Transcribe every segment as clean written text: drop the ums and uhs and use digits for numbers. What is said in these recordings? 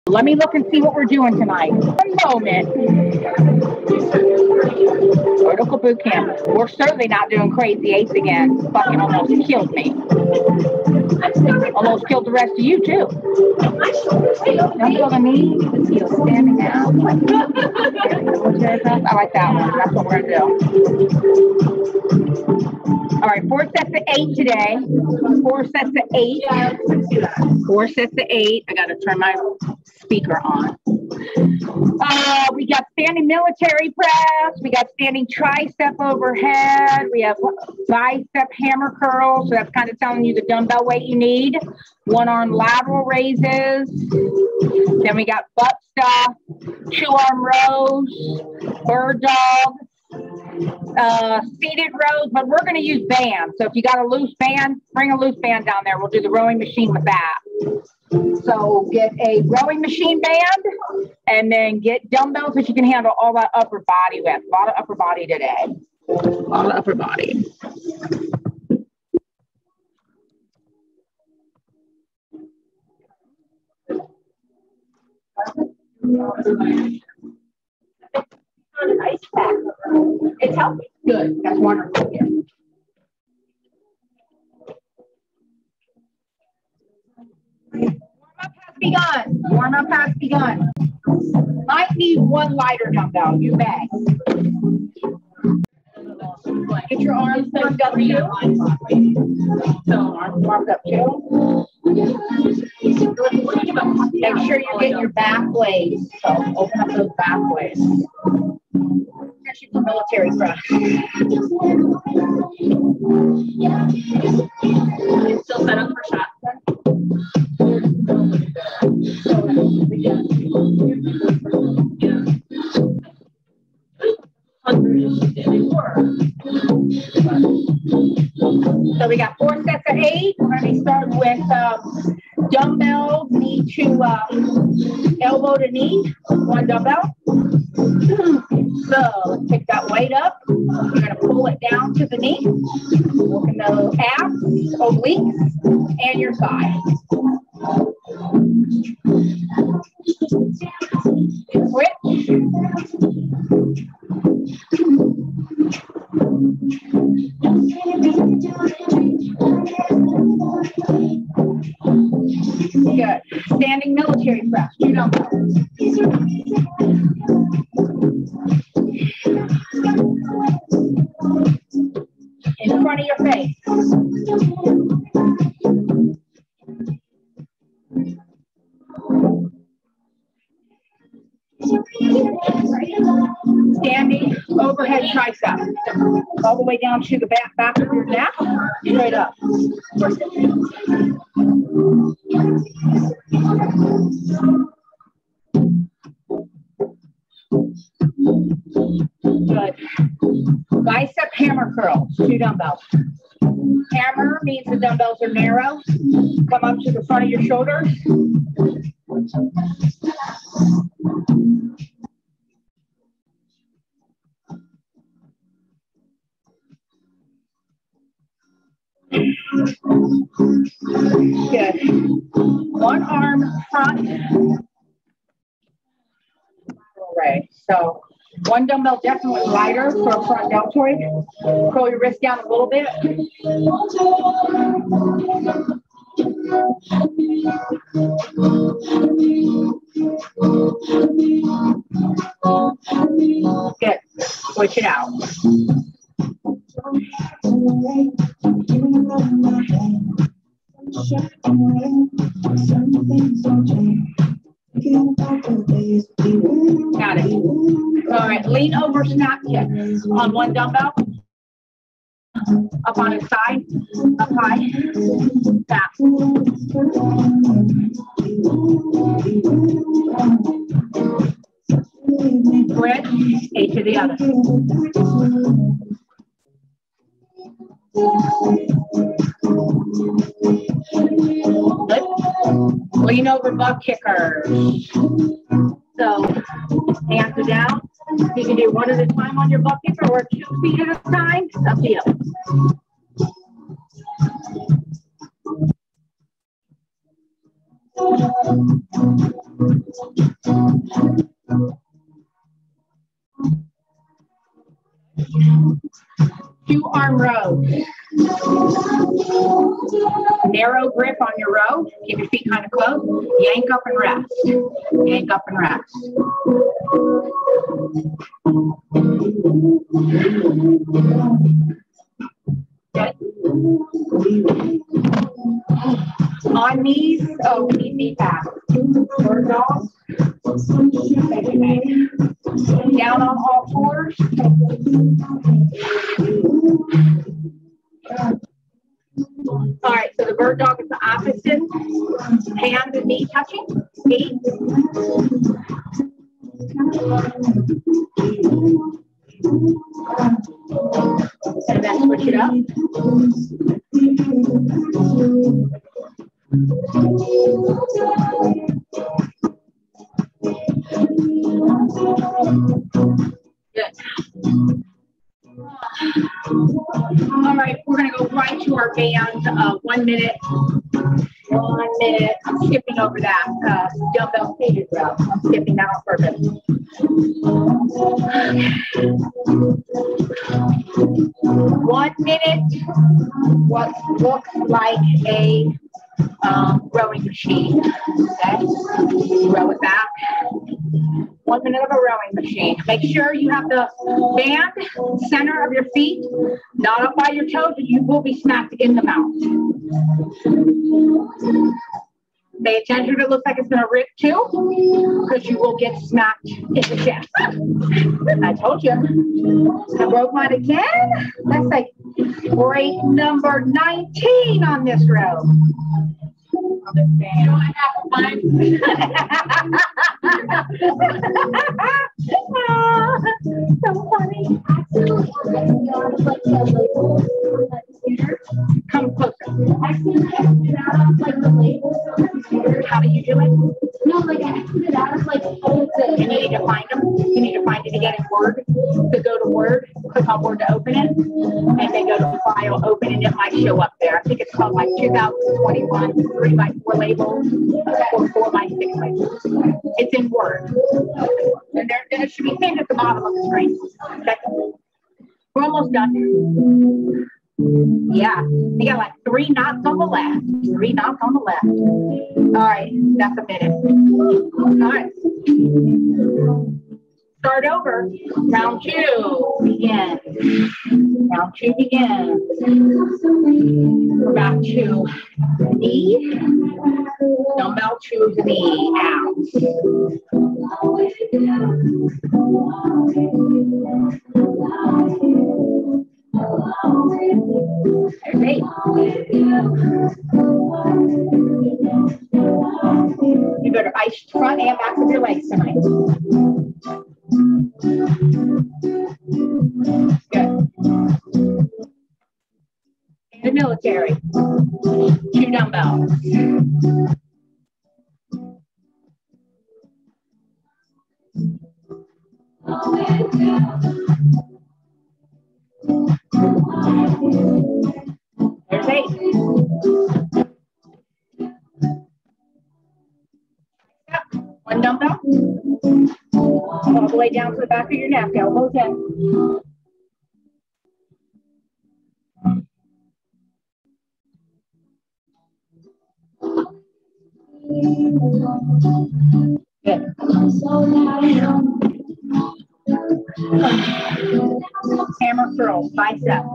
Let me look and see what we're doing tonight. One moment. Vertical boot camp. We're certainly not doing crazy eights again. Fucking almost killed me. Almost killed the rest of you too. Don't feel the knee. Heel standing down. I like that one. That's what we're gonna do. All right, 4 sets of 8 today. 4 sets of 8. 4 sets of 8. I gotta turn my speaker on. We got standing military press. We got standing tricep overhead. We have bicep hammer curls. So that's kind of telling you the dumbbell weight you need. 1-arm lateral raises. Then we got butt stuff, 2-arm rows, bird dog, seated rows, but we're going to use bands. So if you got a loose band, bring a loose band down there. We'll do the rowing machine with that. So get a rowing machine band and then get dumbbells that you can handle all that upper body with. A lot of upper body today. A lot of upper body. An ice pack. It's healthy. Good. That's wonderful. Yeah. Warm up has begun. Warm up has begun. Might need one lighter dumbbell. You may. Get your arms warmed up too. So arms warmed up too. Make sure you get your back blades. So open up those back blades. Especially for military press. Still set up for shots. So we got 4 sets of 8. We're going to be starting with dumbbells, knee to elbow to knee, 1 dumbbell. So let's pick that weight up. We're going to pull it down to the knee, working the abs, obliques, and your thighs. Switch. Good. Standing military press. 2 dumbbells. In front of your face. Standing overhead tricep. All the way down to the back of your neck. Straight up. Good. Bicep hammer curls, 2 dumbbells. Hammer means the dumbbells are narrow. Come up to the front of your shoulders. Good. 1 arm front. Right. So 1 dumbbell definitely lighter for a front deltoid. Curl your wrist down a little bit. Good. Switch it out. Got it. All right, lean over snap kick on 1 dumbbell. Up on his side, up high, back. Switch, 8 to the other. Good. Lean over butt kickers. So, hands are down. You can do 1 at a time on your butt kicker or 2 feet at a time. It's up to you. 2 arm rows. Narrow grip on your row. Keep your feet kind of close. Yank up and rest. Yank up and rest. Good. On knees. Oh, we need knee pads. Bird dog. Down on all fours. All right, so the bird dog is the opposite. Hand and knee touching. 8. And then switch it up. Good. All right, we're going to go right to our band. 1 minute. 1 minute. I'm skipping over that dumbbell seated row. I'm skipping that on purpose. 1 minute. What looks like a rowing machine. Okay, row it back. 1 minute of a rowing machine. Make sure you have the band center of your feet, not up by your toes, or you will be smacked in the mouth. Pay attention, it looks like it's going to rip too, because you will get smacked in the chest. I told you. I broke mine again. That's like break number 19 on this row. On this band. You know what happened? So funny. Come closer. How do you do it? No, like I put it out of like you need to find them. You need to find it again in Word. So go to Word, click on Word to open it, and then go to File, open, and it might show up there. I think it's called like 2021 3x4 labels or 4x6 labels. It's in Word. And there it should be pinned at the bottom of the screen. Okay. We're almost done. Yeah, you got like 3 knots on the left. 3 knots on the left. All right, that's a minute. All right. Start over. Round 2 begins. Round 2 begins. We're back to knee. Dumbbell to the knee. Out. There's 8. You better ice front and back of your legs tonight. Good. In the military, 2 dumbbells. There's 8. Yep. 1 dumbbell. All the way down to the back of your neck. Elbows in. Good. Hammer curls, biceps.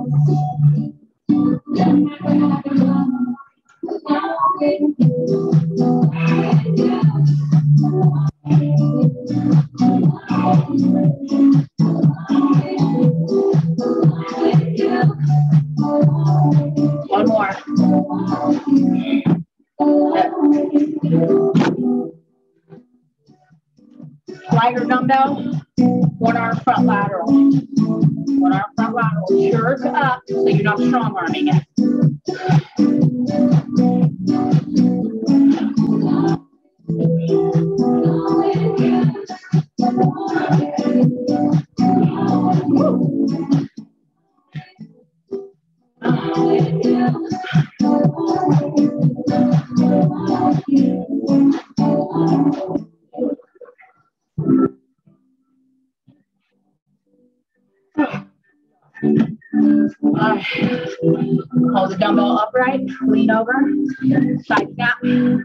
One more. Lighter dumbbell, 1 arm front lateral. 1 arm front lateral. Jerk up so you're not strong arming it. Hold the dumbbell upright, lean over, side snap.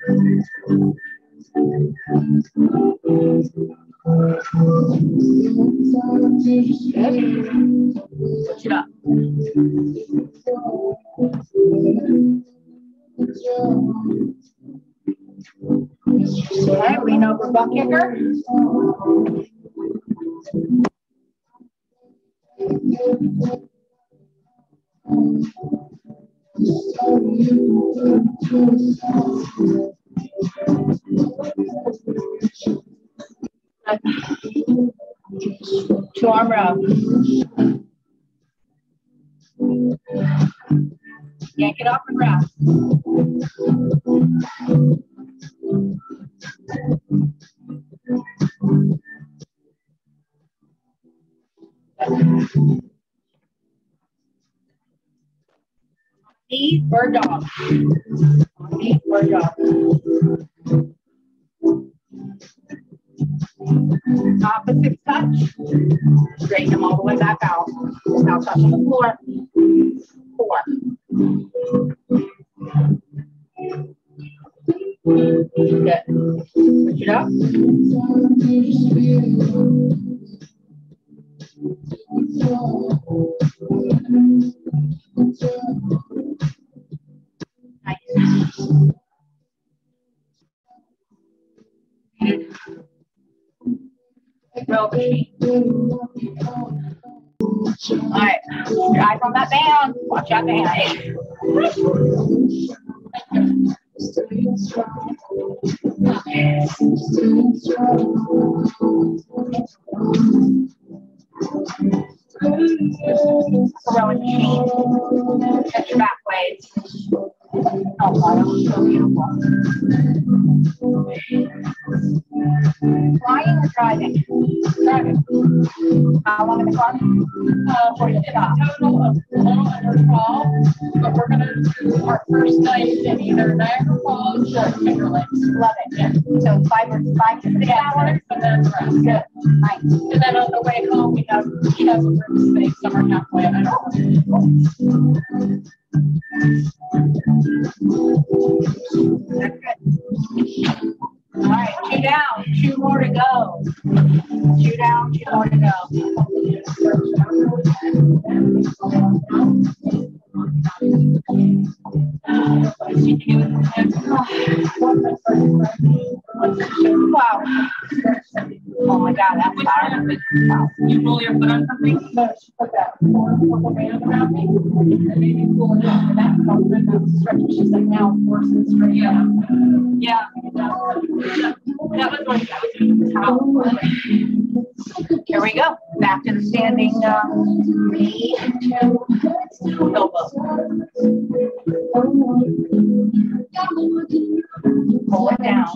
Good. Switch it up. Okay, lean over, butt kicker. Two arm row. Yank it up and rest. Knee or dog. Knee or dog. Opposite touch. Straighten them all the way back out. Now touching the floor. 4. Good. Switch it up. Nice. Row machine. All right, eyes on that band. Watch that band. Rowing machine. Catch your back blades. Oh, wow, so beautiful. Flying or driving? Driving. How long in the car? 40 minutes. Total of 12 falls, but we're going to do our first night in either Niagara Falls or Finger Lakes. Love it. Yeah. So 5 to 6 hours, and then the rest. Good. Nice. And then on the way home, we have a room stay summer camp plan. That's good. All right, 2 down, 2 more to go. 2 down, 2 more to go. Wow. Oh my God, that's hard. Wow. You roll your foot on something? No, she put that purple band around me and maybe pull it up. And that felt good. That was stretching. She's like, now force it straight. Yeah. Yeah. That was like, that was here we go. Back to the standing knee to elbow. Pull it down.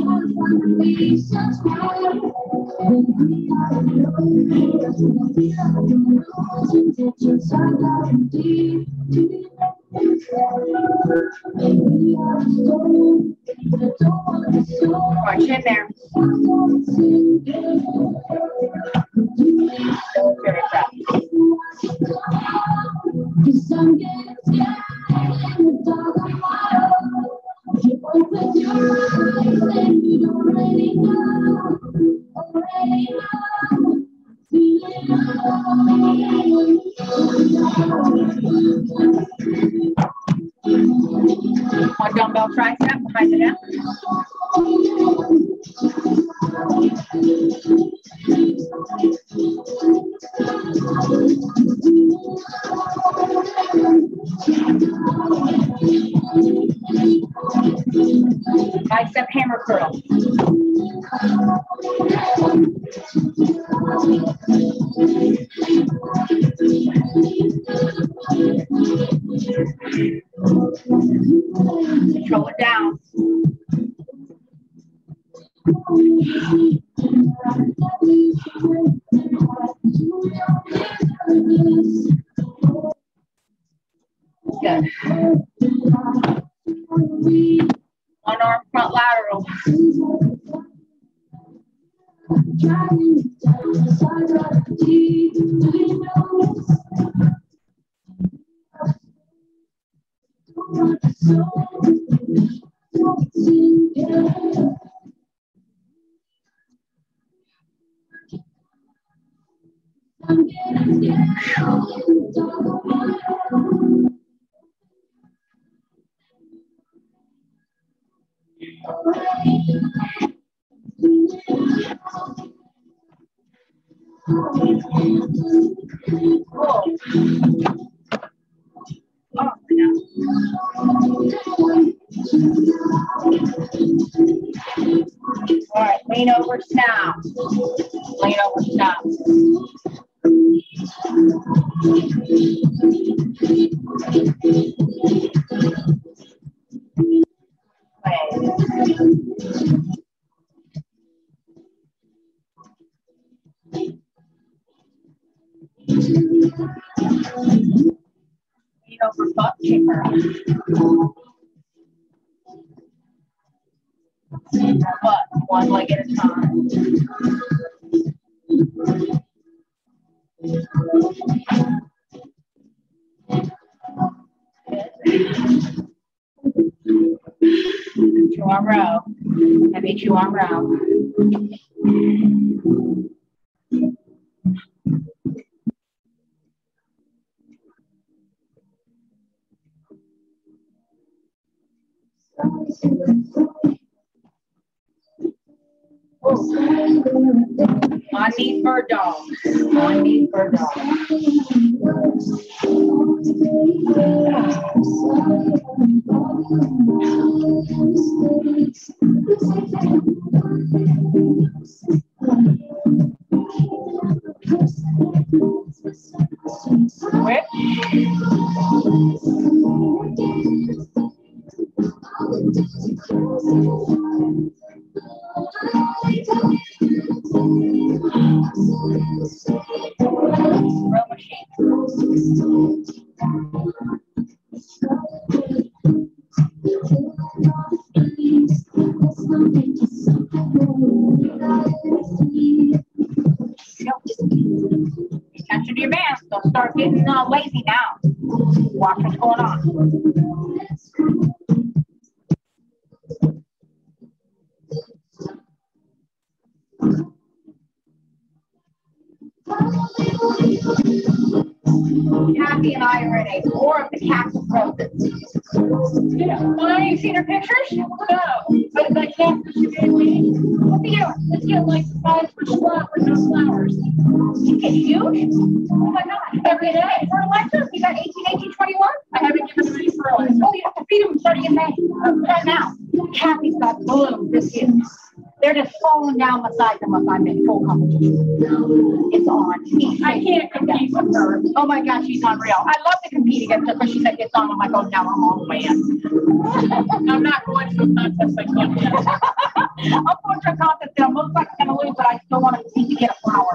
Watch in there. Very proud. Open your eyes and you already know. One dumbbell tricep behind the neck. Bicep hammer curl. Control it down. Good. One arm front lateral. All right, lean over, snap. Lean over, snap. Lean over, butt kicker. But one leg at a time. Two-arm row. Heavy two-arm row. On knees bird dog. On knees bird dog. Switch. Row machine. Attention to your bands. Don't start getting lazy now. Watch what's going on. Kathy and I are in a war of the cactus roses. Yeah. Well, have you seen her pictures? No. But the cactus you gave me? What do you do? Let's get like 5 for squat with no flowers. You get huge? Oh my God. Every day. Fertilizer? You got 18, 18, 21? I haven't given them any fertilizer. Oh, you have to feed them starting in May. Right now. Kathy's got bloom this year. They're just falling down beside them if I'm in full competition. It's on. I can't compete with her. Oh my gosh, she's unreal. I love to compete against her because she said it's on. I'm like, oh, now I'm all the way in. I'm not going to a contest like that. I'm going to a contest that I'm most likely going to lose, but I still want to compete to get a flower.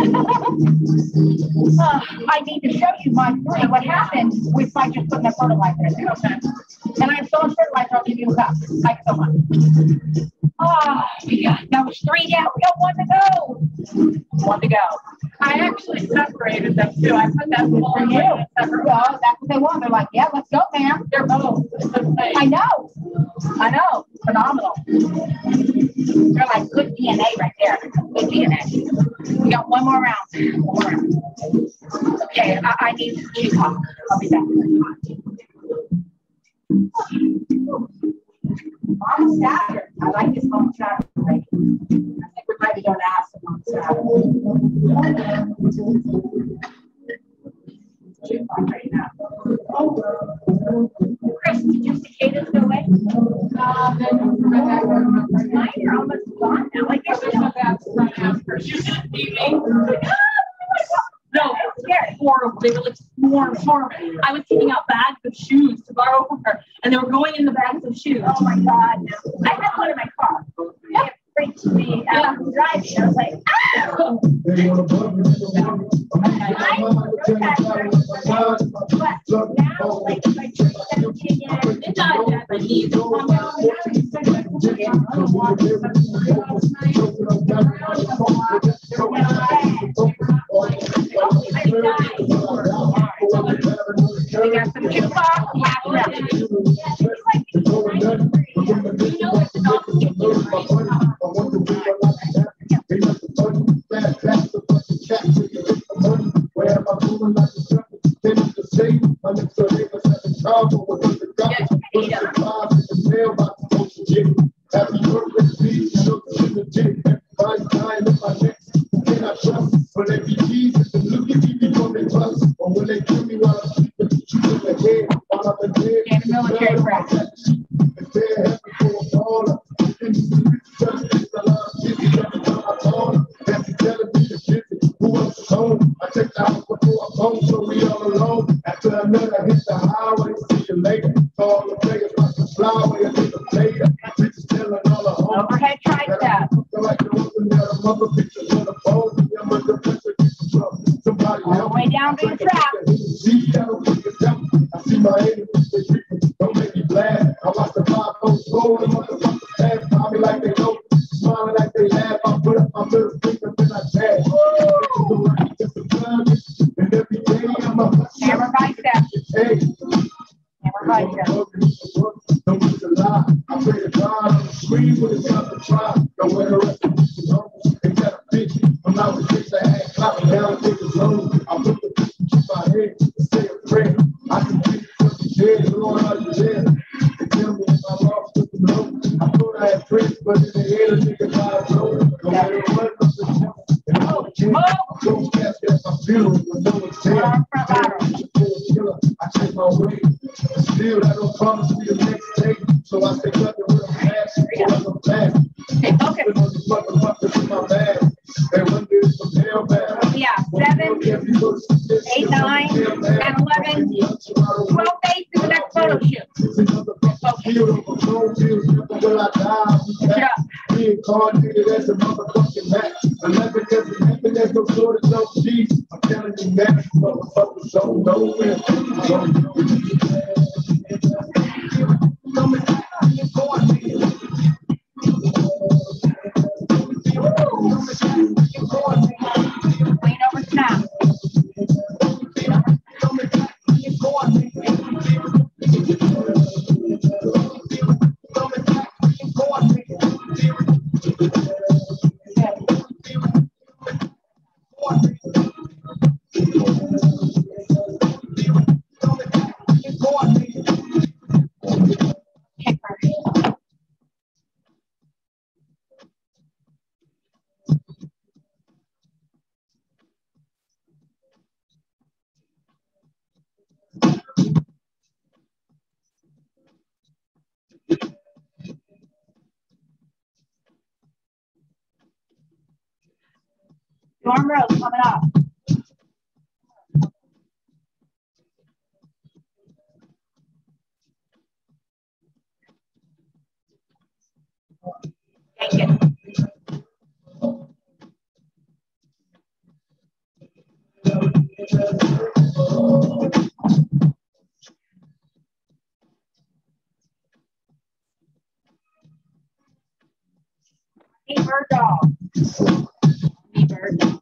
I need to show you my three. What happened with by just putting a fertilizer in there. Okay. And I have so much fertilizer, I'll give you a cup. Like so much. Oh, yeah, that was 3 down. We got 1 to go. 1 to go. I actually separated them too. I put that whole for you. Well, that's what they want. They're like, yeah, let's go, man. They're both. I know. I know. Phenomenal. They're like good DNA right there. Good DNA. We got 1 more round. 1 more round. Okay, I need to talk. I'll be back. Mom Saturday. I like this Mom Saturday. I think we might be going to ask them on Saturday. Chris, did your cicadas go away? Mine are almost gone now. Like there's no bad run after. She's evening. No, it's scary. Horrible. They were like swarming. I was taking out bags of shoes to borrow from her, and they were going in the bags of shoes. Oh my God. I had one in my car. Yeah. It freaked me out. Driving. I was like, ow! But now, like, if I treat them again, it's not Japanese. We got some jukebox, last round. down to the trap. I see my enemies, don't make me laugh. I watch the 5 folks roll, the motherfuckers laugh. Call me like they know, smiling like they laugh. I put up my middle finger and I tag. And every day I'm a hammer bicep. Hammer bicep. Don't use a lie. I pray to God on the screen when it's time to try. Don't wear the rest of the they got a bitch. I'm out with chicks that had clapping down and take the zone. I put the bitch in my head and say a prayer. I can think of the dead, Lord, are you there? They tell me if I lost the know. I thought I had friends, but in the head a nigga died low. No matter what, I'm the devil. And I don't care. Those cats got my funeral with no one's there. I take my way. Still, that don't promise me the next day. So I stay clutching with a mask. I'm fast. Okay. Motherfuckers in my bag. They wonder if I'm hell bad. Yeah, 7, 8, 9, 10, 11, 12 days to the next photo shoot. Being called nigga, that's a motherfucking match. 11 doesn't happen, there's no shortage of cheese. I'm telling you that, motherfuckers don't know where. Lean over, snap. Arm rows coming up. Thank you. Hey, bird dog. Hey, bird dog.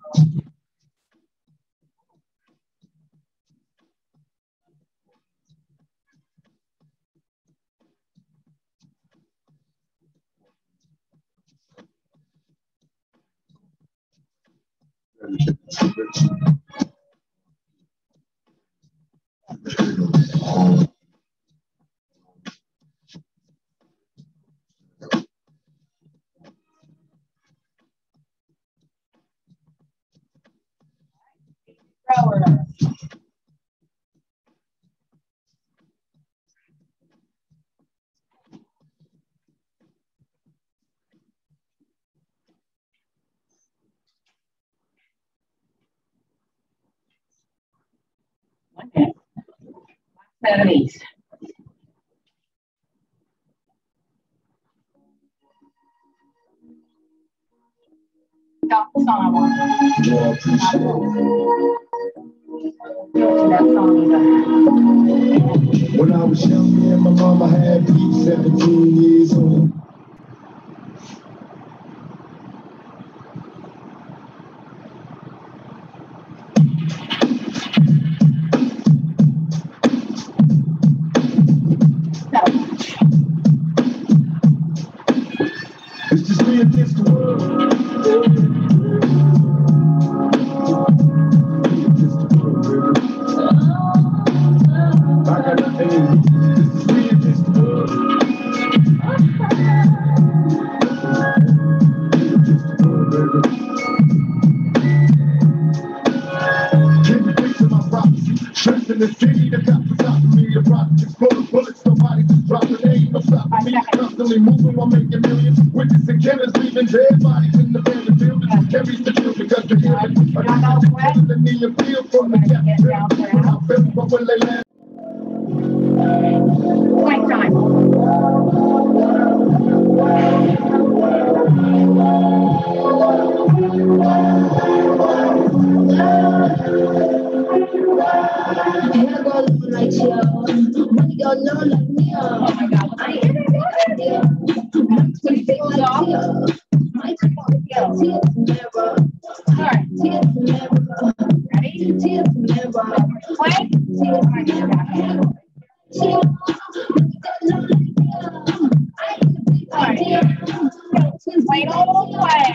Thrower. One minute. Set of these. Stop the song I want. When I was young, me and my mama had beef, 17 years old. It's just me against the world. I got nothing in me. This is me against the world. Can you picture my prophecy? Stressed in the city, the cops are stopping me. The projects full of bullets, nobody just dropping. They ain't no stopping me. Constantly moving while making millions. Witnessing killers leaving dead bodies in the abandoned buildings. Carries the truth because the healing. I got the knee appeal from the cafeteria. I feel but when they land. Point time. Oh my God. All right. Ready? Play. All right. Play all play.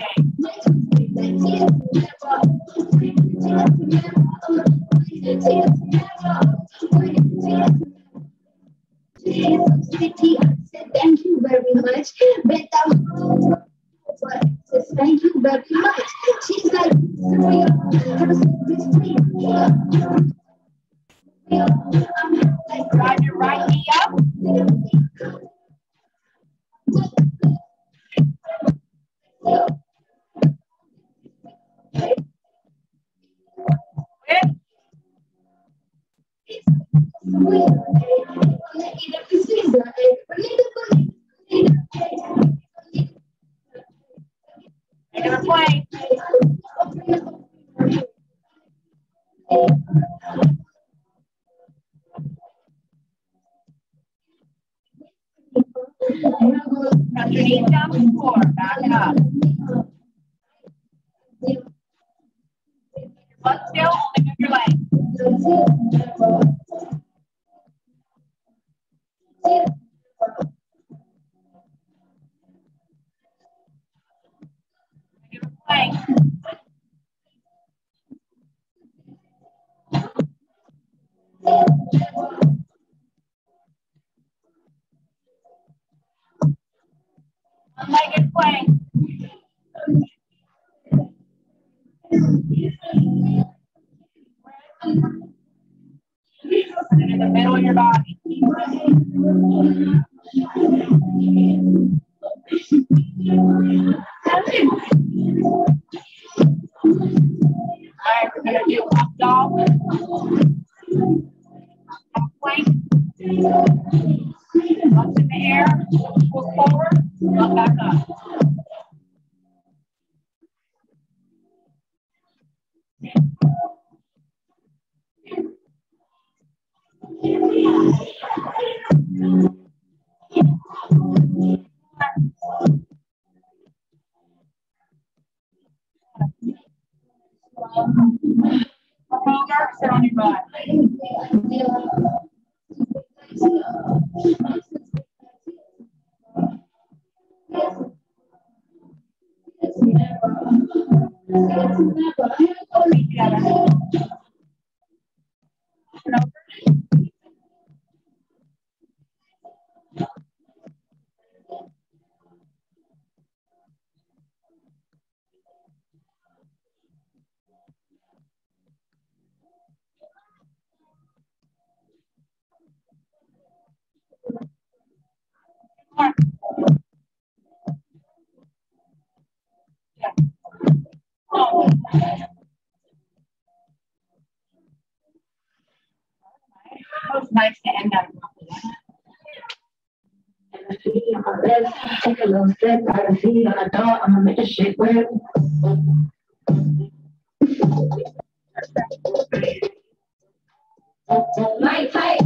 Thank you very much. Thank you very much. She's like, Drive your right knee up. You're gonna play. Got your knees down to the floor. Back it up. Butt still, holding up your leg. You're gonna play. One-legged play. In the middle of your body. All right, we're gonna do up dog. Plank. Up in the air. Pull forward. Up back up. Over, sit on your butt. Feet together. Turn over. That was nice to end up. Take a little step out of feet on the door. I'ma make a shit work. My type.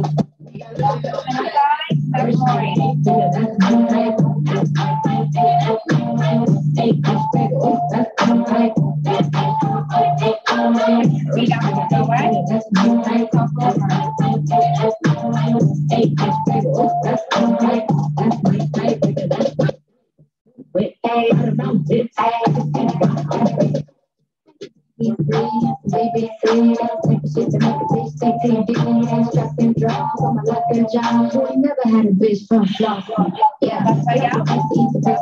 Never had a bitch from flop. Yeah, I don't really got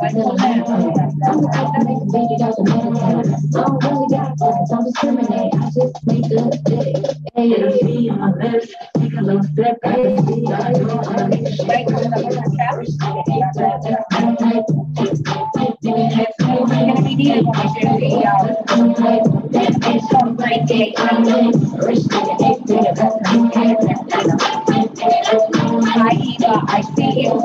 plans, don't discriminate. I just make good dick. Hey, on my lips, take a little step back. I see you.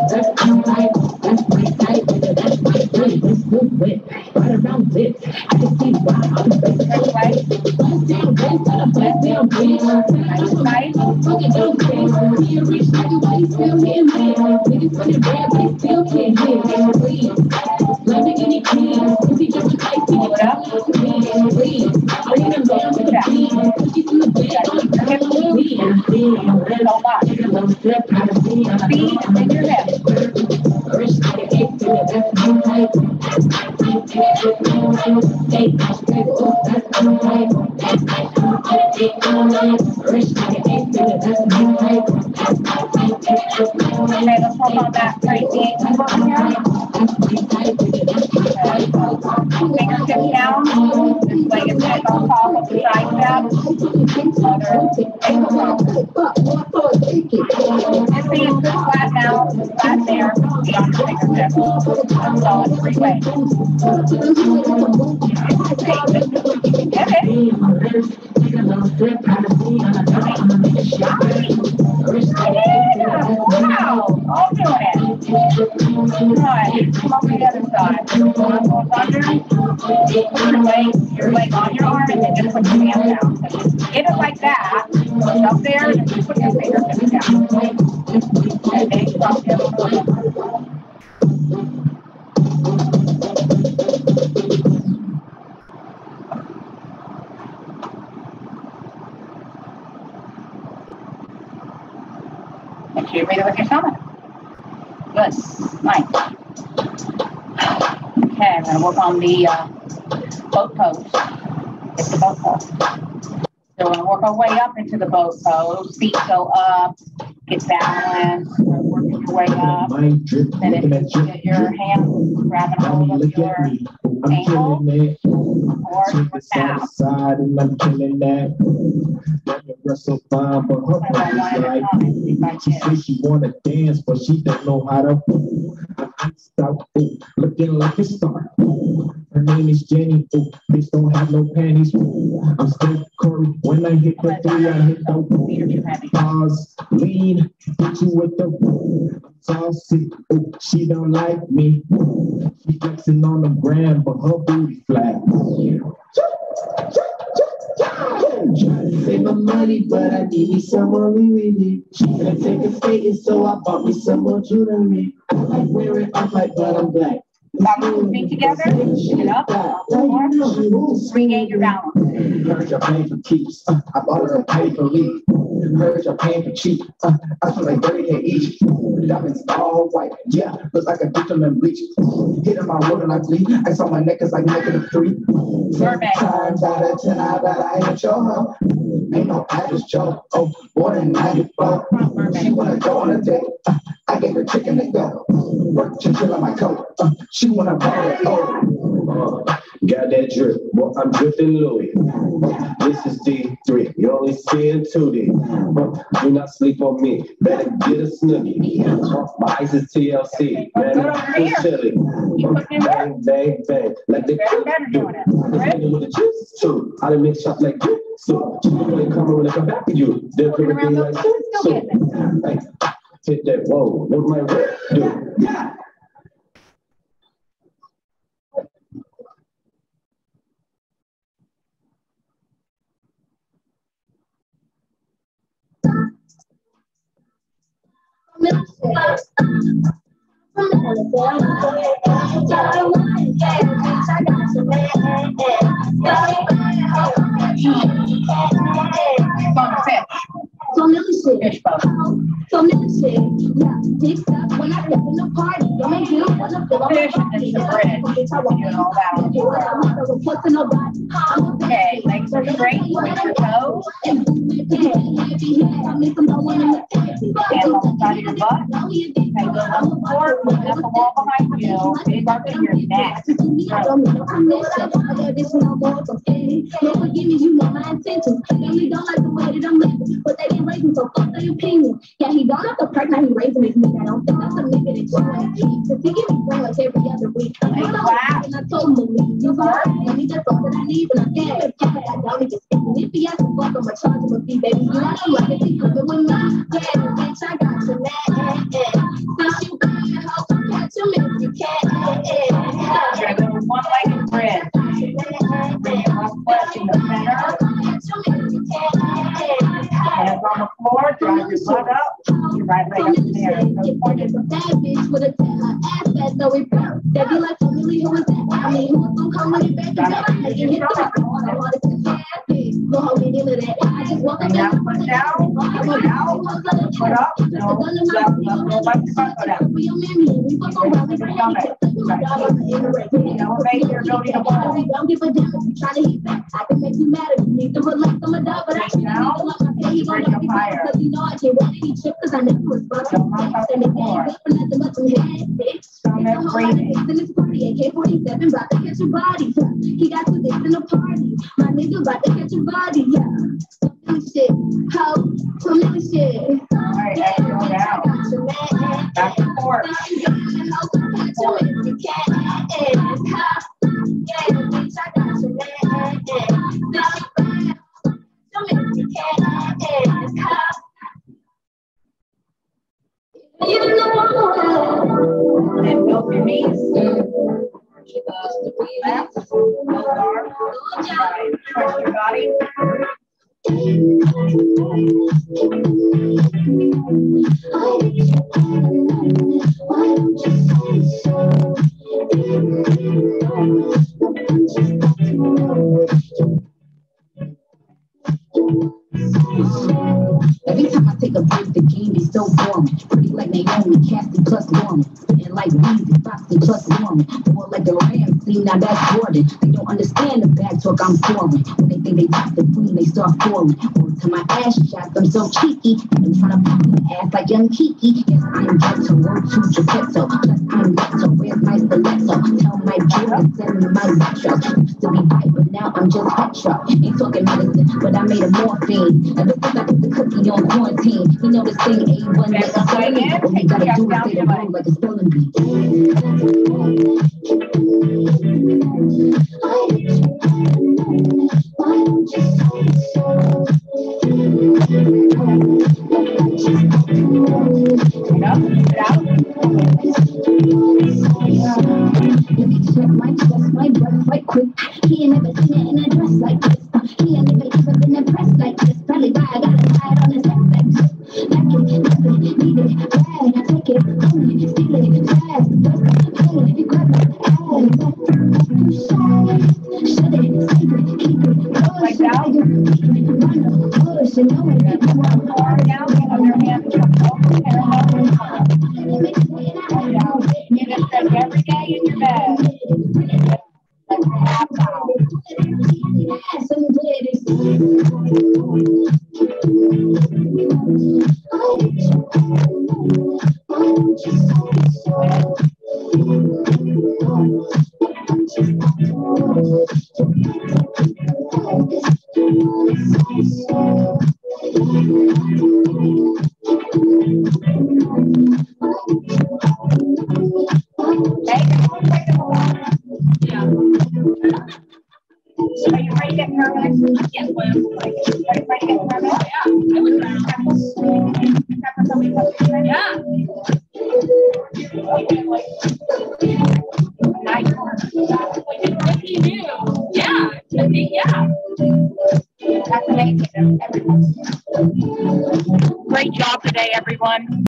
Right around this, I can see why I'm right. The boat pose. It's the boat pose. So we're going to work our way up into the boat pose. Feet go up, get balanced, working your way up. And if you get your hand grabbing hold of your ankle, or your calf. So fine, but her body's like, she says she wanna dance, but she don't know how to stop, looking like a star. Her name is Jenny, bitch don't have no panties. I'm still Corey, when I hit the three, I hit the pause, lean, hit you with the saucy, she don't like me. She flexing on the gram, but her booty flat. Trying to save my money, but I need me some more Louis. She gonna take a skating, so I bought me some more jewelry. I like wearing off like, but I'm black. Feet together, get up, regain your balance. Heard you're paying for keeps. I bought her a paper leaf. Heard you're paying for cheap. I feel like 30K each. Diamonds all white. Yeah, looks like a gentleman bleach. Hitting my wood and I bleed. I saw my neck is like -3. Times out of 10, I bet I ain't your hoe. Ain't no average Joe. Oh, born in 94. She wanna go on a date. I gave her chicken to go. Work chinchilla my coat. She wanna buy it. Got that drip, well, I'm dripping Louis. This is D3, you only see in 2D. Do not sleep on me, better get a snoogie. My ice is TLC, man, it's chilly. Bang, bang, bang, like they do. With the chips too, I done make shots like this. So, they come when they come back to you. They'll come around like this. So, hit that, whoa, what my rep do? So milkshake, yeah, big stuff when I step in the party. Don't make you wanna feel like Fish and the bread. You know that. Okay, legs are straight, point your toes. And on the side of your butt. Okay, go on the floor, looking at the wall behind you. Big arch in your neck. You know my intentions. Family don't like the way that I'm living, but they didn't raise me, so fuck their opinion. Yeah, he don't have to perk, now he raising his nigga. I don't think that's a nigga that you want to keep. Cause he give me brain like every other week. And I told him to leave. You heard? Let me just all that I need, and I can't. I don't need to speak. And if he has to fuck, I'ma charge him a fee, baby. You know like if he cooking with me. Yeah, bitch, I got you mad. Since you got your house, I got you if you can't. One leg in bread. Bring your left leg in the center. Hands on the floor, drive your butt up. Your right leg up there. So point it. That bitch would have tell her ass fat, so it broke. They be like, oh, really, who is that? I mean, who's gonna come with it back? And I hit the rock on the hardest happy. Go hold me into that. I just walk up Now put down, put out, put up. No, go back to front, go down. Elevate your ability to hold. Don't give a damn if you try to hit back. I can make you mad if you need to relax. I'm a dog, but I can't even look my pay. You gon' know me because you know I can't run any trip because I never respond. Don't knock out the floor. Nothing but some head, bitch. Stomach breathing. In this party, AK-47 about to catch your body. He got two dicks in the party. My nigga about to catch your body, yeah. Some shit, how? Some shit. All right, exhale down. Back and forth. And milk your knees. Left, no arm. Right. Trust your body. Every time I take a break, the game is so boring. Pretty like Naomi, Cassie plus Norman. Spitting like Weezy, Foxy plus Norman. More like a Ramsey, now that's Jordan. They don't understand the bad talk I'm pouring. When they think they top the queen, they start falling. Or to my ass shots, I'm so cheeky. I'm trying to pop my ass like young Kiki. Yes, I'm ghetto, road to Geppetto. Plus I'm ghetto, where's my stiletto? Tell my Jordan, send me my retro. Used to be white, but now I'm just retro. Ain't talking medicine, but I made a morphine. Ever since I put the cookie on quarantine, you know this thing ain't one that I'm saying. All you gotta do is say the word like a spelling bee. My chest, my breath, right quick. He ain't never seen it in a dress like this. He ain't never even been impressed like this. Probably why I got it tied on his head like this. Like it, love it, need it, bad, take it, own it, steal it, fast, hold it, grab it, shut it, save it, keep it, like that. push it, know it, One arm down, the other hand you just said every day in your bed. That's a half hour. So are you ready to get nervous? Yes, well, are you ready to get nervous? Yeah, I would yeah. Nice yeah. That's amazing. Great job today, everyone.